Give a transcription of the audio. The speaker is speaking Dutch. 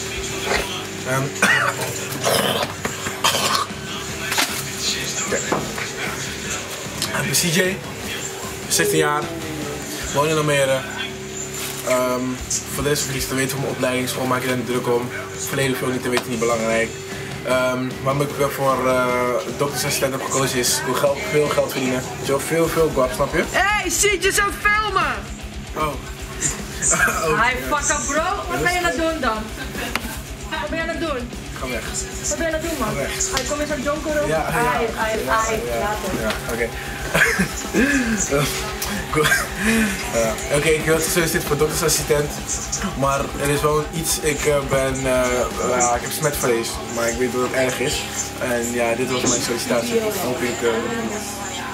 Ik ben CJ, 16 jaar, woon in Almere. Voor deze verlies te weten van mijn opleiding, school maak je daar niet druk om. Verleden veel niet te weten, niet belangrijk. Waarom ik voor doktersassistent heb gekozen is, ik wil veel geld verdienen. Zo veel guap, snap je? Hey, CJ is aan het filmen! Oh. Hi, fuck up bro, wat ben je aan het doen dan? Wat ben je aan het doen? Ga weg. Wat ben je aan het doen man? Hij komt eens aan Jonko. Ja, later. Ja, oké. Oké, ik wil gesolliciteerd voor doktersassistent, maar er is wel iets, ik heb smetvrees, maar ik weet dat het erg is. En ja, dit was mijn sollicitatie. Hoop ik